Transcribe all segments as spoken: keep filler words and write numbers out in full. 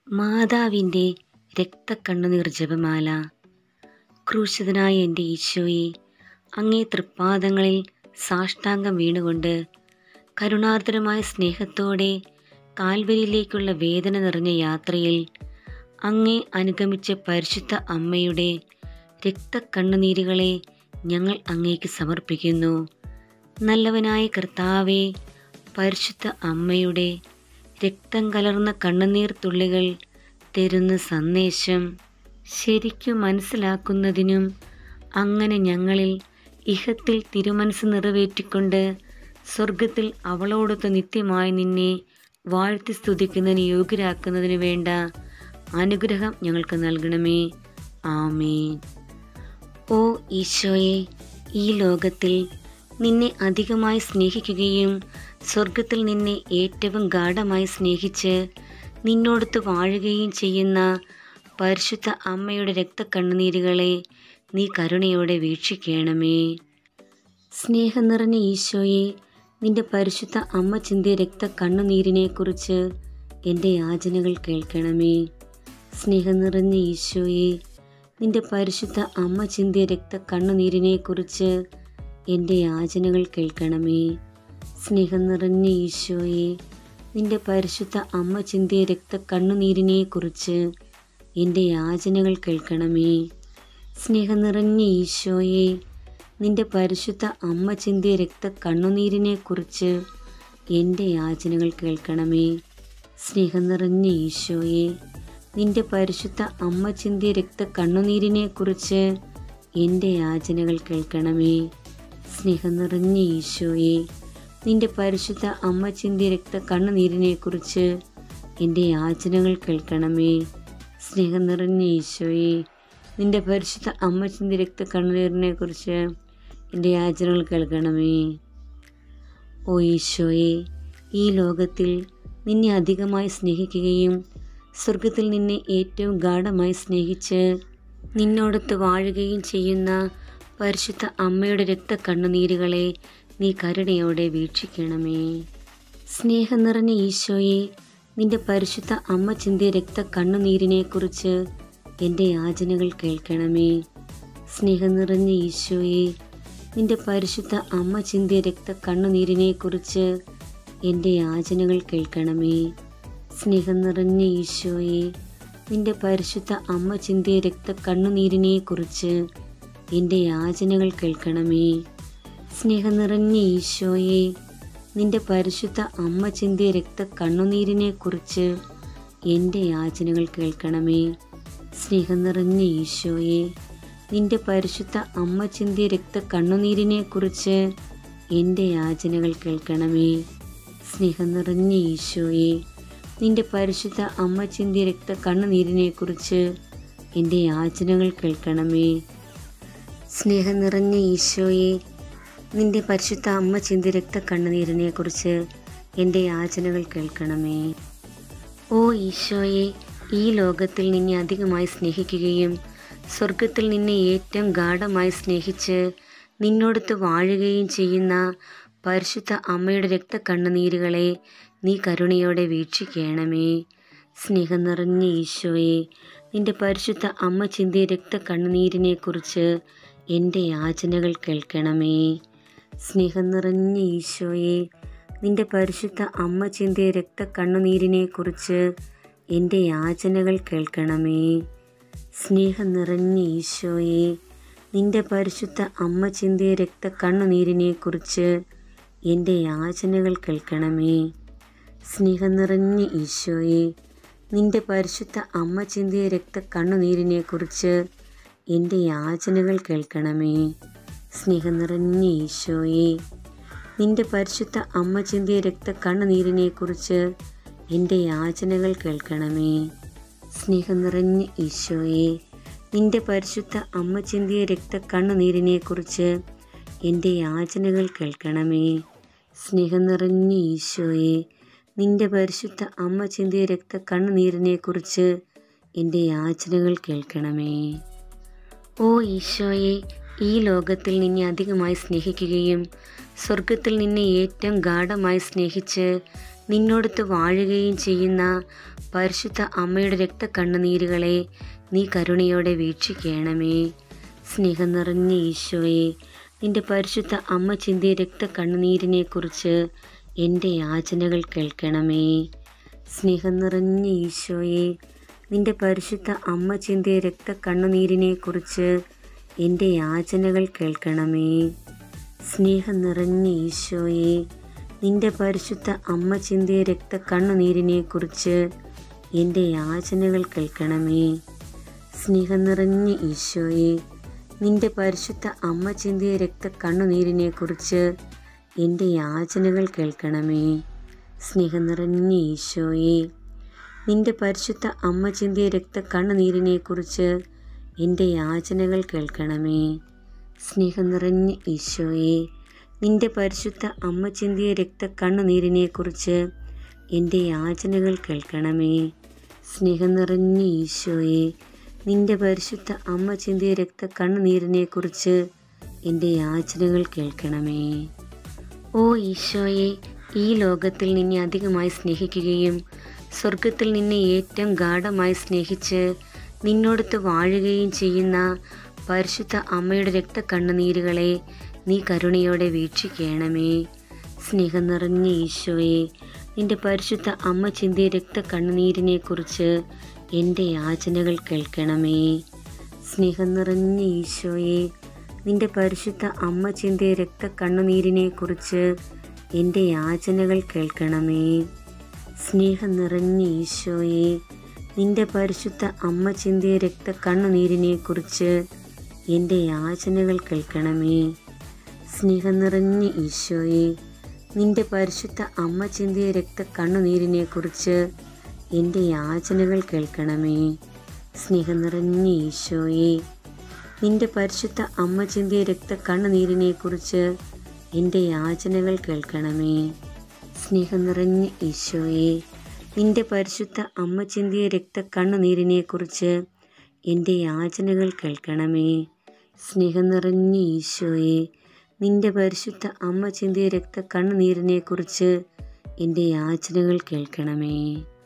മാതാവിൻ്റെ രക്തക്കണ്ണുനീർ ജപമാല. ക്രൂശിതനായ എൻ്റെ ഈശോയെ, അങ്ങേ തൃപ്പാദങ്ങളിൽ സാഷ്ടാംഗം വീണുകൊണ്ട് കരുണാർദ്രമായ സ്നേഹത്തോടെ കാൽവരിയിലേക്കുള്ള വേദന നിറഞ്ഞ യാത്രയിൽ അങ്ങേ അനുഗമിച്ച പരിശുദ്ധ അമ്മയുടെ രക്തക്കണ്ണുനീരുകളെ ഞങ്ങൾ അങ്ങേക്ക് സമർപ്പിക്കുന്നു. നല്ലവനായ കർത്താവേ, പരിശുദ്ധ അമ്മയുടെ രക്തം കലർന്ന കണ്ണുനീർ തുള്ളികൾ തരുന്ന സന്ദേശം ശരിക്കും മനസ്സിലാക്കുന്നതിനും അങ്ങനെ ഞങ്ങളിൽ ഇഹത്തിൽ തിരുമനസ് നിറവേറ്റിക്കൊണ്ട് സ്വർഗത്തിൽ അവളോടൊത്ത് നിത്യമായി നിന്നെ വാഴ്ത്തി സ്തുതിക്കുന്നതിന് യോഗ്യരാക്കുന്നതിന് വേണ്ട അനുഗ്രഹം ഞങ്ങൾക്ക് നൽകണമേ. ആമേൻ. ഓ ഈശോയെ, ഈ ലോകത്തിൽ നിന്നെ അധികമായി സ്നേഹിക്കുകയും സ്വർഗത്തിൽ നിന്നെ ഏറ്റവും ഗാഢമായി സ്നേഹിച്ച് നിന്നോടൊത്ത് വാഴുകയും ചെയ്യുന്ന പരിശുദ്ധ അമ്മയുടെ രക്തക്കണ്ണുനീരുകളെ നീ കരുണയോടെ വീക്ഷിക്കണമേ. സ്നേഹം നിറഞ്ഞ ഈശോയെ, നിന്റെ പരിശുദ്ധ അമ്മ ചിന്തിയ രക്തക്കണ്ണുനീരിനെക്കുറിച്ച് എൻ്റെ യാചനകൾ കേൾക്കണമേ. സ്നേഹം നിറഞ്ഞ ഈശോയെ, നിന്റെ പരിശുദ്ധ അമ്മ ചിന്തിയ രക്തക്കണ്ണുനീരിനെക്കുറിച്ച് എൻ്റെ യാചനകൾ കേൾക്കണമേ. സ്നേഹം നിറഞ്ഞ ഈശോയെ, നിന്റെ പരിശുദ്ധ അമ്മ ചിന്തിയ രക്തക്കണ്ണുനീരിനെക്കുറിച്ച് എൻ്റെ യാചനകൾ കേൾക്കണമേ. സ്നേഹം നിറഞ്ഞ ഈശോയെ, നിന്റെ പരിശുദ്ധ അമ്മ ചിന്തിയ രക്തക്കണ്ണുനീരിനെക്കുറിച്ച് എൻ്റെ യാചനകൾ കേൾക്കണമേ. സ്നേഹം നിറഞ്ഞ ഈശോയെ, നിന്റെ പരിശുദ്ധ അമ്മ ചിന്തിയ രക്തക്കണ്ണുനീരിനെക്കുറിച്ച് എൻ്റെ യാചനകൾ കേൾക്കണമേ. സ്നേഹം നിറഞ്ഞ ഈശോയെ, നിന്റെ പരിശുദ്ധ അമ്മ ചിന്തിയ രക്തക്കണ്ണുനീരിനെക്കുറിച്ച് എൻ്റെ യാചനകൾ കേൾക്കണമേ. സ്നേഹം നിറഞ്ഞ ഈശോയെ, നിന്റെ പരിശുദ്ധ അമ്മ ചിന്തിയ രക്തക്കണ്ണുനീരിനെക്കുറിച്ച് എൻ്റെ യാചനകൾ കേൾക്കണമേ. ഓ ഈശോയെ, ഈ ലോകത്തിൽ നിന്നെ അധികമായി സ്നേഹിക്കുകയും സ്വർഗത്തിൽ നിന്നെ ഏറ്റവും ഗാഢമായി സ്നേഹിച്ച് നിന്നോടൊത്ത് വാഴുകയും ചെയ്യുന്ന പരിശുദ്ധ അമ്മയുടെ രക്തക്കണ്ണുനീരുകളെ നീ കരുണയോടെ വീക്ഷിക്കണമേ. സ്നേഹം നിറഞ്ഞ ഈശോയെ, നിന്റെ പരിശുദ്ധ അമ്മ ചിന്തിയ രക്തക്കണ്ണുനീരിനെക്കുറിച്ച് എൻ്റെ യാചനകൾ കേൾക്കണമേ. സ്നേഹം നിറഞ്ഞ ഈശോയെ, നിന്റെ പരിശുദ്ധ അമ്മ ചിന്തിയ രക്തക്കണ്ണുനീരിനെക്കുറിച്ച് എൻ്റെ യാചനകൾ കേൾക്കണമേ. സ്നേഹം നിറഞ്ഞ ഈശോയെ, നിന്റെ പരിശുദ്ധ അമ്മ ചിന്തിയ രക്തക്കണ്ണുനീരിനെക്കുറിച്ച് എൻ്റെ യാചനകൾ കേൾക്കണമേ. സ്നേഹം നിറഞ്ഞ ഈശോയെ, നിന്റെ പരിശുദ്ധ അമ്മ ചിന്തിയ രക്തക്കണ്ണുനീരിനെക്കുറിച്ച് എൻ്റെ യാചനകൾ കേൾക്കണമേ. സ്നേഹം നിറഞ്ഞ ഈശോയെ, നിന്റെ പരിശുദ്ധ അമ്മ ചിന്തിയ രക്തക്കണ്ണുനീരിനെക്കുറിച്ച് എൻ്റെ യാചനകൾ കേൾക്കണമേ. സ്നേഹം നിറഞ്ഞ ഈശോയെ, നിന്റെ പരിശുദ്ധ അമ്മ ചിന്തിയ രക്തക്കണ്ണുനീരിനെക്കുറിച്ച് എൻ്റെ യാചനകൾ കേൾക്കണമേ. സ്നേഹം നിറഞ്ഞ ഈശോയെ, നിന്റെ പരിശുദ്ധ അമ്മ ചിന്തിയ രക്തക്കണ്ണുനീരിനെക്കുറിച്ച് എൻ്റെ യാചനകൾ കേൾക്കണമേ. ഓ ഈശോയെ, ഈ ലോകത്തിൽ നിന്നെ അധികമായി സ്നേഹിക്കുകയും സ്വർഗത്തിൽ നിന്നെ ഏറ്റവും ഗാഢമായി സ്നേഹിച്ച് നിന്നോടൊത്ത് വാഴുകയും ചെയ്യുന്ന പരിശുദ്ധ അമ്മയുടെ രക്തക്കണ്ണുനീരുകളെ നീ കരുണയോടെ വീക്ഷിക്കണമേ. സ്നേഹം നിറഞ്ഞ ഈശോയെ, നിന്റെ പരിശുദ്ധ അമ്മ ചിന്തിയ രക്തക്കണ്ണുനീരിനെക്കുറിച്ച് എൻ്റെ യാചനകൾ കേൾക്കണമേ. സ്നേഹം നിറഞ്ഞ ഈശോയെ, നിന്റെ പരിശുദ്ധ അമ്മ ചിന്തിയ രക്തക്കണ്ണുനീരിനെക്കുറിച്ച് എൻ്റെ യാചനകൾ കേൾക്കണമേ. സ്നേഹം നിറഞ്ഞ ഈശോയെ, നിന്റെ പരിശുദ്ധ അമ്മ ചിന്തിയ രക്തക്കണ്ണുനീരിനെക്കുറിച്ച് എൻ്റെ യാചനകൾ കേൾക്കണമേ. സ്നേഹം നിറഞ്ഞ ഈശോയെ, നിന്റെ പരിശുദ്ധ അമ്മ ചിന്തിയ രക്തക്കണ്ണുനീരിനെക്കുറിച്ച് എൻ്റെ യാചനകൾ കേൾക്കണമേ. സ്നേഹം നിറഞ്ഞ ഈശോയെ, നിന്റെ പരിശുദ്ധ അമ്മ ചിന്തിയ രക്തക്കണ്ണുനീരിനെക്കുറിച്ച് എൻ്റെ യാചനകൾ കേൾക്കണമേ. സ്നേഹം നിറഞ്ഞ ഈശോയെ, നിന്റെ പരിശുദ്ധ അമ്മ ചിന്തിയ രക്തക്കണ്ണുനീരിനെക്കുറിച്ച് എൻ്റെ യാചനകൾ കേൾക്കണമേ. സ്നേഹം നിറഞ്ഞ ഈശോയെ, നിന്റെ പരിശുദ്ധ അമ്മ ചിന്തിയ രക്തക്കണ്ണുനീരിനെക്കുറിച്ച് എൻ്റെ യാചനകൾ കേൾക്കണമേ. ഓ ഈശോയെ, ഈ ലോകത്തിൽ നിന്നെ അധികമായി സ്നേഹിക്കുകയും സ്വർഗത്തിൽ നിന്നെ ഏറ്റവും ഗാഢമായി സ്നേഹിച്ച് നിന്നോടൊത്ത് വാഴുകയും ചെയ്യുന്ന പരിശുദ്ധ അമ്മയുടെ രക്തക്കണ്ണുനീരുകളെ നീ കരുണയോടെ വീക്ഷിക്കണമേ. സ്നേഹം നിറഞ്ഞ ഈശോയെ, നിന്റെ പരിശുദ്ധ അമ്മ ചിന്തിയ രക്തക്കണ്ണുനീരിനെക്കുറിച്ച് എൻ്റെ യാചനകൾ കേൾക്കണമേ. സ്നേഹം നിറഞ്ഞ ഈശോയെ, നിന്റെ പരിശുദ്ധ അമ്മ ചിന്തിയ രക്തക്കണ്ണുനീരിനെക്കുറിച്ച് എൻ്റെ യാചനകൾ കേൾക്കണമേ. സ്നേഹം നിറഞ്ഞ ഈശോയെ, നിന്റെ പരിശുദ്ധ അമ്മ ചിന്തിയ രക്തക്കണ്ണുനീരിനെക്കുറിച്ച് എൻ്റെ യാചനകൾ കേൾക്കണമേ. സ്നേഹം നിറഞ്ഞ ഈശോയെ, നിന്റെ പരിശുദ്ധ അമ്മ ചിന്തിയ രക്തക്കണ്ണുനീരിനെക്കുറിച്ച് എൻ്റെ യാചനകൾ കേൾക്കണമേ. സ്നേഹം നിറഞ്ഞ ഈശോയെ, നിന്റെ പരിശുദ്ധ അമ്മ ചിന്തിയ രക്തക്കണ്ണുനീരിനെക്കുറിച്ച് എൻ്റെ യാചനകൾ കേൾക്കണമേ. സ്നേഹം നിറഞ്ഞ ഈശോയെ, നിന്റെ പരിശുദ്ധ അമ്മ ചിന്തിയ രക്തക്കണ്ണുനീരിനെക്കുറിച്ച് എൻ്റെ യാചനകൾ കേൾക്കണമേ. സ്നേഹം നിറഞ്ഞ ഈശോയെ, നിന്റെ പരിശുദ്ധ അമ്മ ചിന്തിയ രക്തക്കണ്ണുനീരിനെക്കുറിച്ച് എൻ്റെ യാചനകൾ കേൾക്കണമേ. ഓ ഈശോയെ, ഈ ലോകത്തിൽ നിന്നെ അധികമായി സ്നേഹിക്കുകയും സ്വർഗത്തിൽ നിന്നെ ഏറ്റവും ഗാഢമായി സ്നേഹിച്ച് നിന്നോടൊത്ത് വാഴുകയും ചെയ്യുന്ന പരിശുദ്ധ അമ്മയുടെ രക്തക്കണ്ണുനീരുകളെ നീ കരുണയോടെ വീക്ഷിക്കണമേ. സ്നേഹം നിറഞ്ഞ ഈശോയെ, നിന്റെ പരിശുദ്ധ അമ്മ ചിന്തിയ രക്തക്കണ്ണുനീരിനെക്കുറിച്ച് എൻ്റെ യാചനകൾ കേൾക്കണമേ. സ്നേഹം നിറഞ്ഞ ഈശോയെ, നിന്റെ പരിശുദ്ധ അമ്മ ചിന്തിയ രക്തക്കണ്ണുനീരിനെക്കുറിച്ച് എൻ്റെ യാചനകൾ കേൾക്കണമേ. സ്നേഹം നിറഞ്ഞ ഈശോയെ, നിന്റെ പരിശുദ്ധ അമ്മ ചിന്തിയ രക്തക്കണ്ണുനീരിനെക്കുറിച്ച് എൻ്റെ യാചനകൾ കേൾക്കണമേ. സ്നേഹം നിറഞ്ഞ ഈശോയെ, നിന്റെ പരിശുദ്ധ അമ്മ ചിന്തിയ രക്തക്കണ്ണുനീരിനെക്കുറിച്ച് എൻ്റെ യാചനകൾ കേൾക്കണമേ. സ്നേഹം നിറഞ്ഞ ഈശോയെ, നിന്റെ പരിശുദ്ധ അമ്മ ചിന്തിയ രക്തക്കണ്ണുനീരിനെക്കുറിച്ച് എൻ്റെ യാചനകൾ കേൾക്കണമേ. സ്നേഹം നിറഞ്ഞ ഈശോയെ, നിന്റെ പരിശുദ്ധ അമ്മ ചിന്തിയ രക്തക്കണ്ണുനീരിനെക്കുറിച്ച് എൻ്റെ യാചനകൾ കേൾക്കണമേ. സ്നേഹം നിറഞ്ഞ ഈശോയെ, നിന്റെ പരിശുദ്ധ അമ്മ ചിന്തിയ രക്തക്കണ്ണുനീരിനെക്കുറിച്ച് എൻ്റെ യാചനകൾ കേൾക്കണമേ.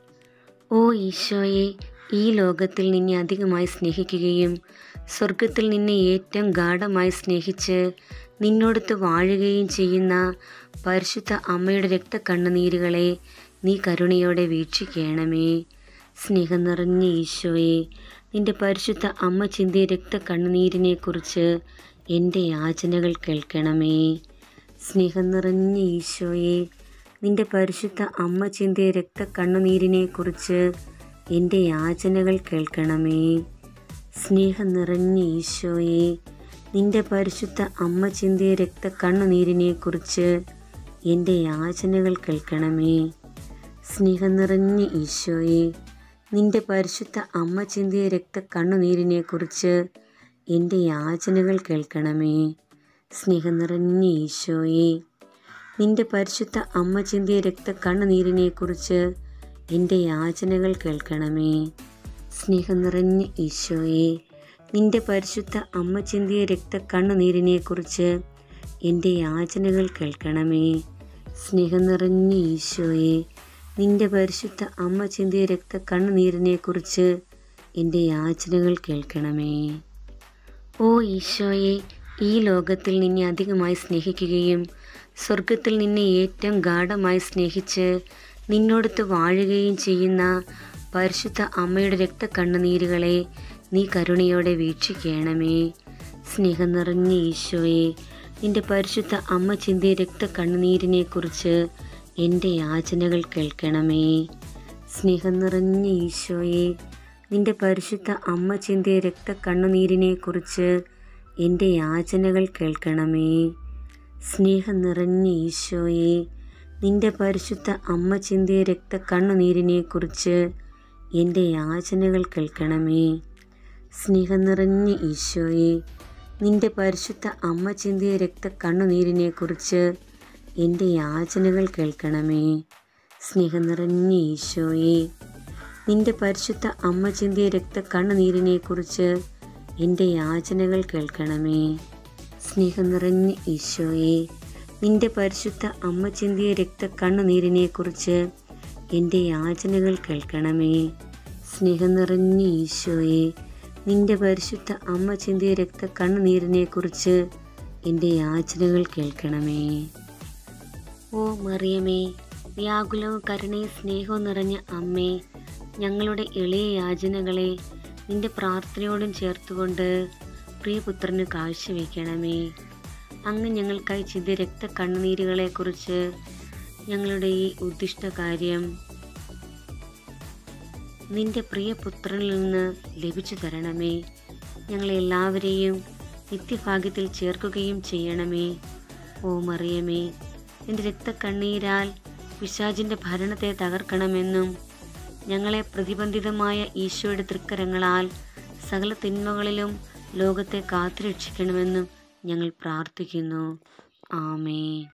ഓ ഈശോയെ, ഈ ലോകത്തിൽ നിന്നെ അധികമായി സ്നേഹിക്കുകയും സ്വർഗത്തിൽ നിന്നെ ഏറ്റവും ഗാഢമായി സ്നേഹിച്ച് നിന്നോടൊത്ത് വാഴുകയും ചെയ്യുന്ന പരിശുദ്ധ അമ്മയുടെ രക്തക്കണ്ണുനീരുകളെ നീ കരുണയോടെ വീക്ഷിക്കണമേ. സ്നേഹം നിറഞ്ഞ ഈശോയെ, നിന്റെ പരിശുദ്ധ അമ്മ ചിന്തിയ രക്തക്കണ്ണുനീരിനെക്കുറിച്ച് എൻ്റെ യാചനകൾ കേൾക്കണമേ. സ്നേഹം നിറഞ്ഞ ഈശോയെ, നിന്റെ പരിശുദ്ധ അമ്മ ചിന്തിയ രക്തക്കണ്ണുനീരിനെക്കുറിച്ച് എൻ്റെ യാചനകൾ കേൾക്കണമേ. സ്നേഹം നിറഞ്ഞ ഈശോയെ, നിന്റെ പരിശുദ്ധ അമ്മ ചിന്തിയ രക്തക്കണ്ണുനീരിനെക്കുറിച്ച് എൻ്റെ യാചനകൾ കേൾക്കണമേ. സ്നേഹം നിറഞ്ഞ ഈശോയെ, നിന്റെ പരിശുദ്ധ അമ്മ ചിന്തിയ രക്തക്കണ്ണുനീരിനെക്കുറിച്ച് എൻ്റെ യാചനകൾ കേൾക്കണമേ. സ്നേഹം നിറഞ്ഞ ഈശോയെ, നിന്റെ പരിശുദ്ധ അമ്മ ചിന്തിയ രക്തക്കണ്ണുനീരിനെക്കുറിച്ച് എൻ്റെ യാചനകൾ കേൾക്കണമേ. സ്നേഹം നിറഞ്ഞ ഈശോയെ, നിന്റെ പരിശുദ്ധ അമ്മ ചിന്തിയ രക്തക്കണ്ണുനീരിനെക്കുറിച്ച് എൻ്റെ യാചനകൾ കേൾക്കണമേ. സ്നേഹം നിറഞ്ഞ ഈശോയെ, നിന്റെ പരിശുദ്ധ അമ്മ ചിന്തിയ രക്തക്കണ്ണുനീരിനെക്കുറിച്ച് എൻ്റെ യാചനകൾ കേൾക്കണമേ. ഓ ഈശോയെ, ഈ ലോകത്തിൽ നിന്നെ അധികമായി സ്നേഹിക്കുകയും സ്വർഗത്തിൽ നിന്നെ ഏറ്റവും ഗാഢമായി സ്നേഹിച്ച് നിന്നോടൊത്ത് വാഴുകയും ചെയ്യുന്ന പരിശുദ്ധ അമ്മയുടെ രക്തക്കണ്ണുനീരുകളെ നീ കരുണയോടെ വീക്ഷിക്കണമേ. സ്നേഹം നിറഞ്ഞ ഈശോയെ, നിന്റെ പരിശുദ്ധ അമ്മ ചിന്തിയ രക്തക്കണ്ണുനീരിനെക്കുറിച്ച് എൻ്റെ യാചനകൾ കേൾക്കണമേ. സ്നേഹം നിറഞ്ഞ ഈശോയെ, നിന്റെ പരിശുദ്ധ അമ്മ ചിന്തിയ രക്തക്കണ്ണുനീരിനെക്കുറിച്ച് എൻ്റെ യാചനകൾ കേൾക്കണമേ. സ്നേഹം നിറഞ്ഞ ഈശോയെ, നിന്റെ പരിശുദ്ധ അമ്മ ചിന്തിയ രക്തക്കണ്ണുനീരിനെക്കുറിച്ച് എൻ്റെ യാചനകൾ കേൾക്കണമേ. സ്നേഹം നിറഞ്ഞ ഈശോയെ, നിന്റെ പരിശുദ്ധ അമ്മ ചിന്തിയ രക്തക്കണ്ണുനീരിനെക്കുറിച്ച് എൻ്റെ യാചനകൾ കേൾക്കണമേ. സ്നേഹം നിറഞ്ഞ ഈശോയെ, നിന്റെ പരിശുദ്ധ അമ്മ ചിന്തിയ രക്തക്കണ്ണുനീരിനെക്കുറിച്ച് എൻ്റെ യാചനകൾ കേൾക്കണമേ. സ്നേഹം നിറഞ്ഞ ഈശോയെ, നിന്റെ പരിശുദ്ധ അമ്മ ചിന്തിയ രക്ത കണ്ണുനീരിനെക്കുറിച്ച് എൻ്റെ യാചനകൾ കേൾക്കണമേ. സ്നേഹം നിറഞ്ഞ ഈശോയെ, നിന്റെ പരിശുദ്ധ അമ്മ ചിന്തിയ രക്ത കണ്ണുനീരിനെക്കുറിച്ച് എൻ്റെ യാചനകൾ കേൾക്കണമേ. ഓ മറിയമേ, വ്യാകുലവും കരുണയും സ്നേഹവും നിറഞ്ഞ അമ്മേ, ഞങ്ങളുടെ എളിയ യാചനകളെ നിന്റെ പ്രാർത്ഥനയോടും ചേർത്തുകൊണ്ട് പ്രിയപുത്രന് കാഴ്ചവെക്കണമേ. അങ്ങ് ഞങ്ങൾക്കായി ചിന്തിയ രക്ത കണ്ണുനീരുകളെക്കുറിച്ച് ഞങ്ങളുടെ ഈ ഉദ്ദിഷ്ട കാര്യം നിന്റെ പ്രിയപുത്രനിൽ നിന്ന് ലഭിച്ചു തരണമേ. ഞങ്ങളെല്ലാവരെയും നിത്യഭാഗ്യത്തിൽ ചേർക്കുകയും ചെയ്യണമേ. ഓ മറിയമേ, നിന്റെ രക്തക്കണ്ണീരാൽ പിശാചിൻ്റെ ഭരണത്തെ തകർക്കണമെന്നും ഞങ്ങളെ പ്രതിബന്ധിതമായ ഈശോയുടെ തൃക്കരങ്ങളാൽ സകല തിന്മകളിലും ലോകത്തെ കാത്തുരക്ഷിക്കണമെന്നും ഞങ്ങൾ പ്രാർത്ഥിക്കുന്നു. ആമേൻ.